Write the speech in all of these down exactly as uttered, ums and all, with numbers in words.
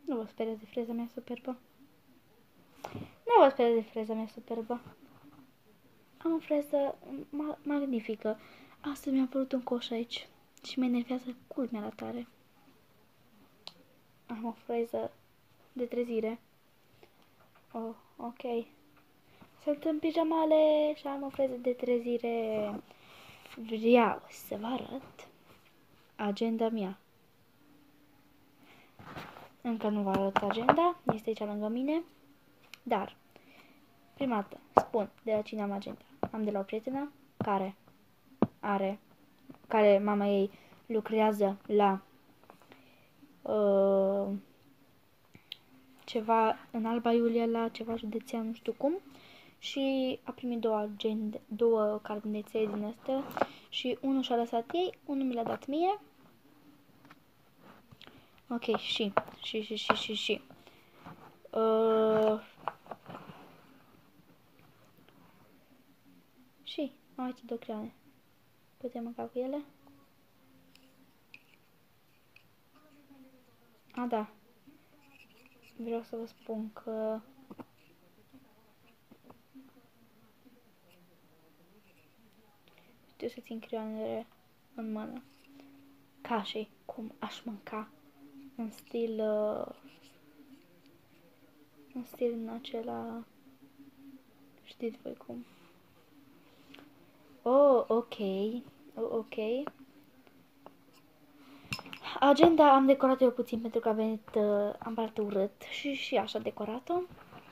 Nu vă speriați de freza mea superbă. Nu vă speriați de freza mea superbă. Am o freză ma magnifică. Astăzi mi-a apărut un coș aici și mă enervează culmea la tare. Am o freză de trezire. Oh, ok. Sunt în pijamale și am o freză de trezire. Vreau să vă arăt agenda mea. Încă nu vă arăt agenda, este aici lângă mine. Dar, prima dată, spun de la cine am agenda. Am de la o prietenă care are, care mama ei lucrează la uh, ceva în Alba Iulia, la ceva județean, nu știu cum. Și a primit două agende, două carneței din astea și unul și-a lăsat ei, unul mi l-a dat mie. Ok, și, și, și, și, și, și. Uh, și, am aici două creioane. Putem mânca cu ele? A, da. Vreau să vă spun că știu să țin creioanele în mână. Ca și cum aș mânca în stil uh, în stil în acela, știți voi cum. Oh, ok. Oh, ok. Agenda am decorat-o eu puțin pentru că a venit, uh, am parat urât și și așa decorat-o.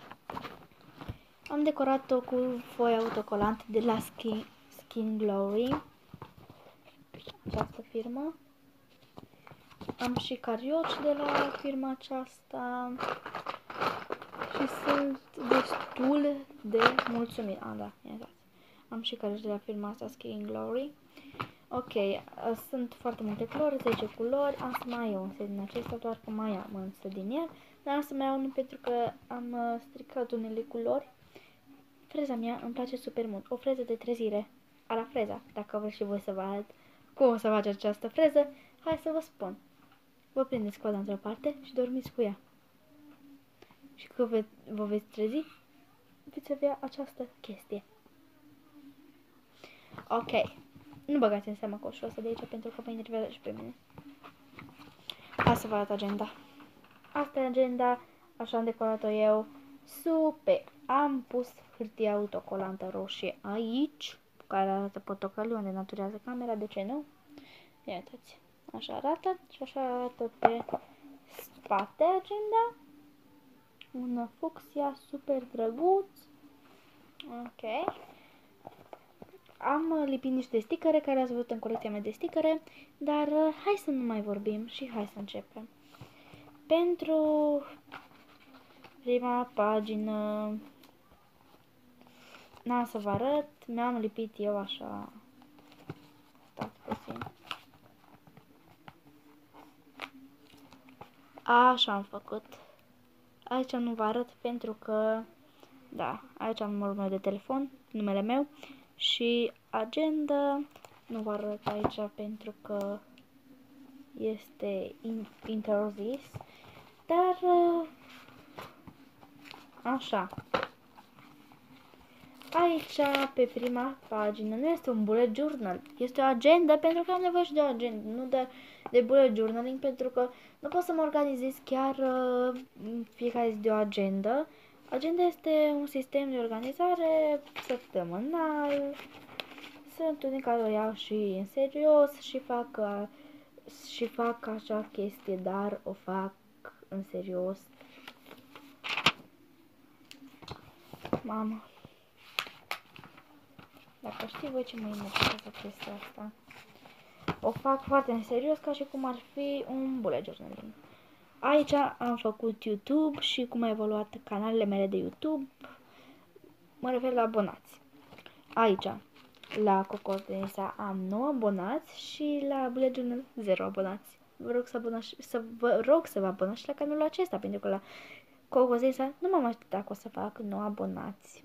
Am decorat-o cu foi autocolant de la Skin, Skin Glory, această firmă. Am și carioci de la firma aceasta și sunt destul de mulțumit. Ah, da, exact. Am și carioci de la firma asta, Skin Glory. Ok, sunt foarte multe culori, zece culori, am să mai iau un set din acesta, doar că mai am însă din el, dar am să mai iau unul pentru că am stricat unele culori. Freza mea îmi place super mult, o freză de trezire, a la freza, dacă vreți și voi să vă arăt cum o să faceți această freză, hai să vă spun. Vă prindeți coada într-o parte și dormiți cu ea. Și când ve vă veți trezi, veți avea această chestie. Ok. Nu băgați în seama coșul ăsta de aici pentru că mă enervează și pe mine. Hai să vă arăt agenda. Asta e agenda, așa am decorat-o eu. Super! Am pus hârtie autocolantă roșie aici, care arată portocaliu, unde naturează camera, de ce nu? Ia uitați. Așa arată și așa arată pe spate agenda. Un fucsia super drăguț. Ok. Am lipit niște sticăre care ați văzut în colecția mea de sticăre, dar hai să nu mai vorbim și hai să începem. Pentru prima pagină, n-am să vă arăt, mi-am lipit eu așa. Stați puțin. Așa am făcut. Aici nu vă arăt pentru că, da, aici am numărul meu de telefon, numele meu. Și agenda, nu vă arăt aici pentru că este interzis, dar așa. Aici, pe prima pagină, nu este un bullet journal, este o agenda pentru că am nevoie și de o agenda, nu de, de bullet journaling pentru că nu pot să mă organizez chiar uh, fiecare zi de o agenda. Agenda este un sistem de organizare săptămânal. Sunt unii care o iau și în serios și fac, și fac așa chestie, dar o fac în serios. Mamă, dacă știi voi ce mă enervează chestia asta. O fac foarte în serios, ca și cum ar fi un bullet journaling. Aici am făcut YouTube și cum a evoluat canalele mele de YouTube. Mă refer la abonați. Aici, la Cocozența am nouă abonați și la Bullet Journal zero abonați. Vă rog să, abonați, să, vă rog să vă abonați și la canalul acesta, pentru că la Cocozența nu m-am așteptat că o să fac nouă abonați.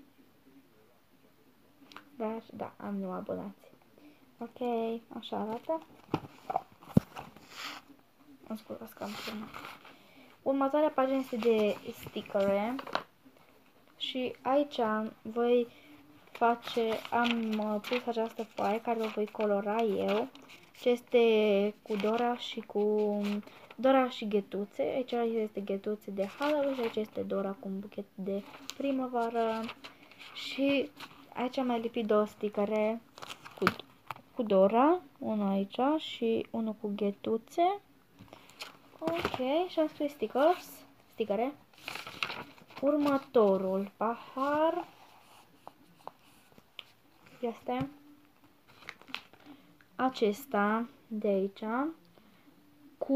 Dar, da, am nouă abonați. Ok, așa arată. Îmi scuzați că am sunat. Următoarea pagină este de stickere și aici voi face, am pus această foaie care o voi colora eu, ce este cu Dora și cu Dora și ghetuțe. Aici este ghetuțe de Halloween și aici este Dora cu un buchet de primăvară și aici am mai lipit două stickere cu, cu Dora, unul aici și unul cu ghetuțe. Ok, și am scris stickers, stickere. Următorul pahar este acesta de aici cu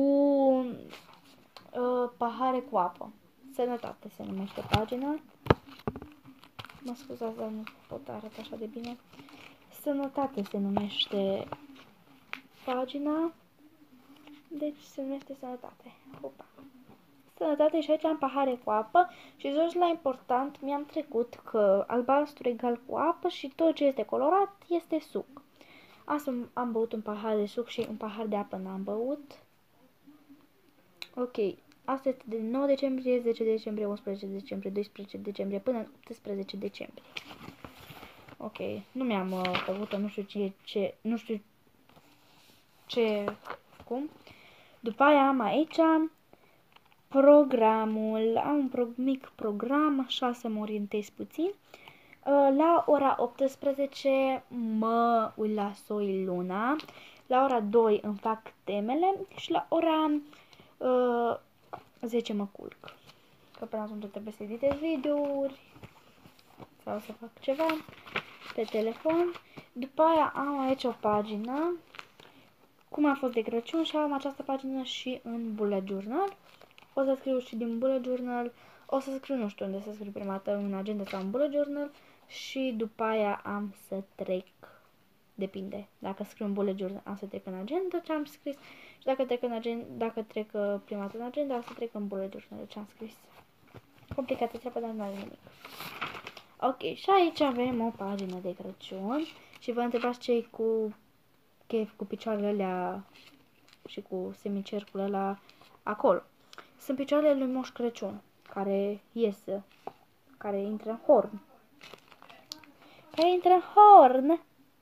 uh, pahare cu apă. Sănătate se numește pagina. Mă scuzați, dar nu pot arăta așa de bine. Sănătate se numește pagina. Deci se numește Sănătate. Opa. Sănătate și aici am pahare cu apă și jos la important mi-am trecut că albastru egal cu apă și tot ce este colorat este suc. Asta am băut un pahar de suc și un pahar de apă n-am băut. Ok, asta este de nouă decembrie, zece decembrie, unsprezece decembrie, doisprezece decembrie până în optsprezece decembrie. Ok, nu mi-am uh, făcut-o, nu știu ce, ce, nu știu ce, cum. După aia am aici programul, am un pro mic program, așa să mă orientez puțin. La ora optsprezece mă uit la Soi Luna, la ora doi îmi fac temele și la ora uh, zece mă culc. Că până atunci trebuie să editez videouri sau să fac ceva pe telefon. După aia am aici o pagină, cum a fost de Crăciun și am această pagină și în bullet journal. O să scriu și din bullet journal, o să scriu, nu știu unde să scriu prima dată, în agenda sau în bullet journal. Și după aia am să trec, depinde, dacă scriu în bullet journal am să trec în agenda ce am scris și dacă trec, în agenda, dacă trec prima dată în agenda am să trec în bullet journal ce am scris. Complicată treaba, dar nu are nimic. Ok, și aici avem o pagină de Crăciun și vă întrebați ce cu chef, cu picioarele alea și cu semicercul ăla acolo. Sunt picioarele lui Moș Crăciun care iese, care intră în horn. Care intră în horn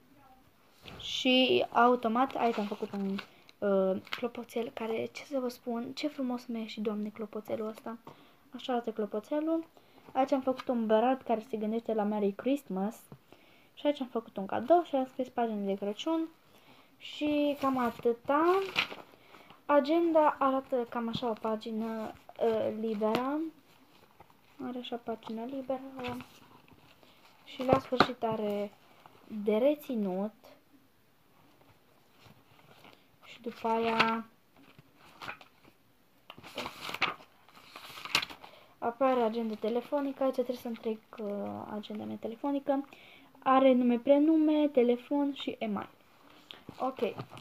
și automat aici am făcut un uh, clopoțel care, ce să vă spun, ce frumos mi-a ieșit, Doamne, clopoțelul ăsta. Așa arată clopoțelul. Aici am făcut un berat care se gândește la Merry Christmas și aici am făcut un cadou și am scris pagina de Crăciun și cam atâta. Agenda arată cam așa, o pagină uh, liberă. Are așa pagină liberă. Și la sfârșit are de reținut. Și după aia apare agenda telefonică. Aici trebuie să-mi trec uh, agenda mea telefonică. Are nume, prenume, telefon și email. Ok.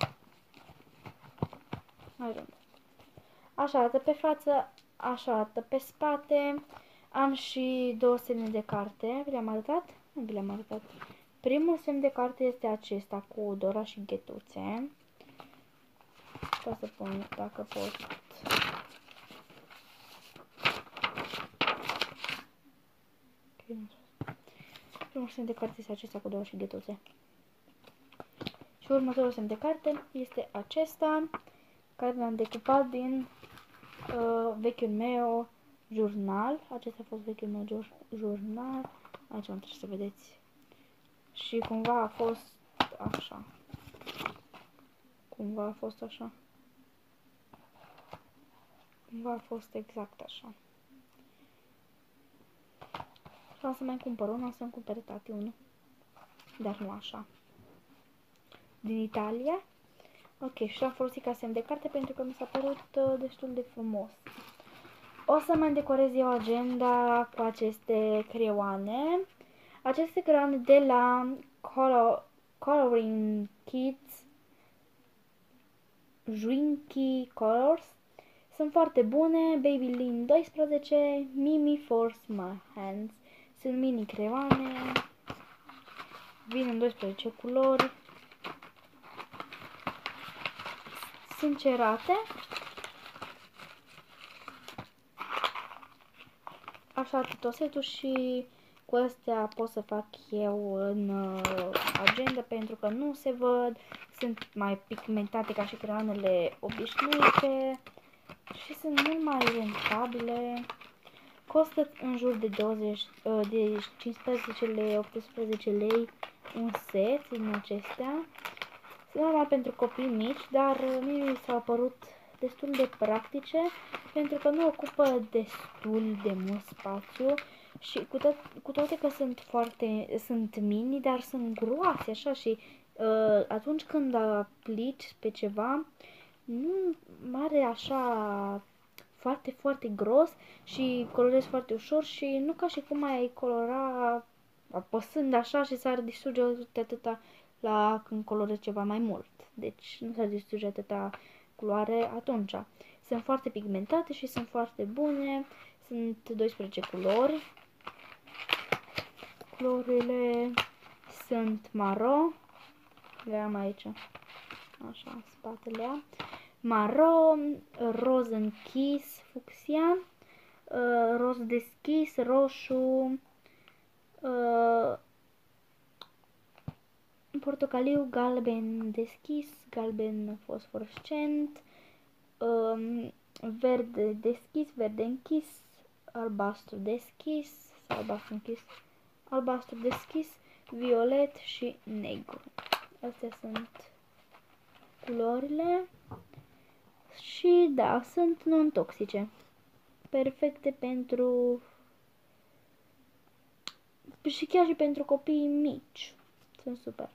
Așa arată pe față, așa arată pe spate. Am și două semne de carte. Vi le-am arătat? Nu vi le-am arătat. Primul semn de carte este acesta cu Dora și ghetuțe. O să pun dacă pot. Primul semn de carte este acesta cu Dora și ghetuțe. Și următorul semn de carte este acesta, care l-am decupat din uh, vechiul meu jurnal. Acesta a fost vechiul meu jur jurnal. Aici am trebuie să vedeți. Și cumva a fost așa. Cumva a fost așa. Cumva a fost exact așa. Și am să mai cumpăr unul, să-mi cumpere tati unul. Dar nu așa. Din Italia. Ok, și l-am folosit ca semn de carte pentru că mi s-a părut uh, destul de frumos. O să mai decorez eu agenda cu aceste creioane. Aceste creioane de la Color, Coloring Kids Drinky Colors. Sunt foarte bune. Baby Lean doisprezece, Mimi Force My Hands. Sunt mini creioane. Vin în doisprezece culori. Sunt cerate. așa tot setul și cu astea pot să fac eu în uh, agenda pentru că nu se văd, sunt mai pigmentate ca și creioanele obișnuite și sunt mult mai rentabile. Costă în jur de douăzeci, uh, de cincisprezece lei, optsprezece lei un set din acestea. Sunt normal pentru copii mici, dar mie mi s-au părut destul de practice pentru că nu ocupă destul de mult spațiu și cu, to cu toate că sunt foarte sunt mini, dar sunt groase așa și uh, atunci când aplici pe ceva nu mare așa foarte foarte gros și colorezi foarte ușor și nu ca și cum ai colora apăsând așa și s-ar distruge atâta la când colorezi ceva mai mult. Deci nu s-ar distruge atâta culoare atunci. Sunt foarte pigmentate și sunt foarte bune. Sunt doisprezece culori. Culorile sunt maro. Le am aici. Așa, spatele. Maro, roz închis, fucsia, roz deschis, roșu, portocaliu, galben deschis, galben fosforescent, um, verde deschis, verde închis, albastru deschis, albastru închis, albastru deschis, violet și negru. Astea sunt culorile și da, sunt non-toxice, perfecte pentru și chiar și pentru copiii mici. Sunt super.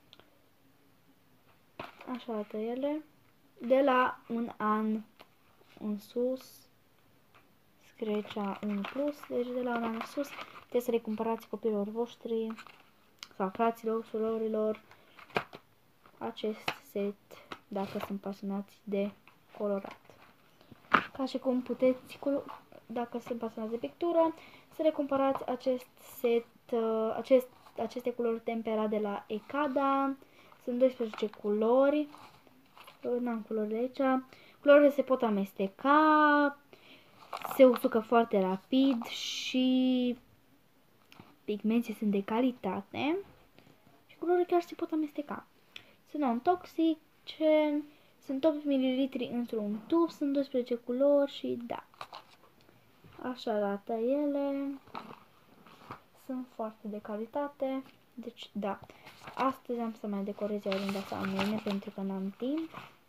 Așa arată ele. De la un an în sus. Scrie aici unu plus. Deci de la un an în sus trebuie să le cumpărați copiilor voștri sau fraților, surorilor acest set dacă sunt pasionați de colorat. Ca și cum puteți, dacă sunt pasionați de pictură, să le cumpărați acest set, acest, aceste culori tempera de la Ecada. Sunt doisprezece culori. N-am culorile aici. Culorile se pot amesteca, se usucă foarte rapid și pigmenții sunt de calitate. Și culorile chiar se pot amesteca. Sunt non-toxice, sunt opt mililitri într-un tub, sunt doisprezece culori și da. Așa arată ele. Sunt foarte de calitate. Deci da. Astăzi am să mai decorez agenda asta mâine pentru că n-am timp.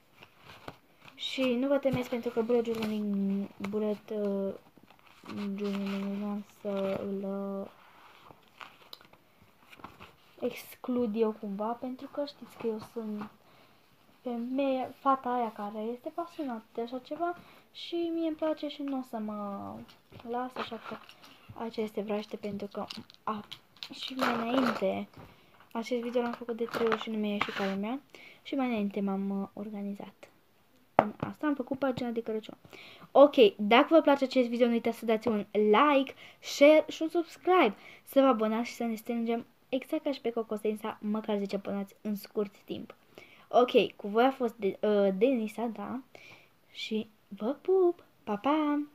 Și nu vă temeți pentru că bullet journaling, bullet uh, journaling am să îl uh, exclud eu cumva, pentru că știți că eu sunt femeia, fata aia care este pasionată de așa ceva și mie îmi place și nu o să mă las, așa că aici este vraște pentru că a, și mai înainte acest video l-am făcut de trei ori și nu mi-a ieșit ca lumea și mai înainte m-am uh, organizat. În asta am făcut pagina de Crăciun. Ok, dacă vă place acest video, nu uitați să dați un like, share și un subscribe, să vă abonați și să ne strângem exact ca și pe Cocosensa, măcar zece abonați în scurt timp. Ok, cu voi a fost de, uh, Denisa, da, și vă pup, pa, pa!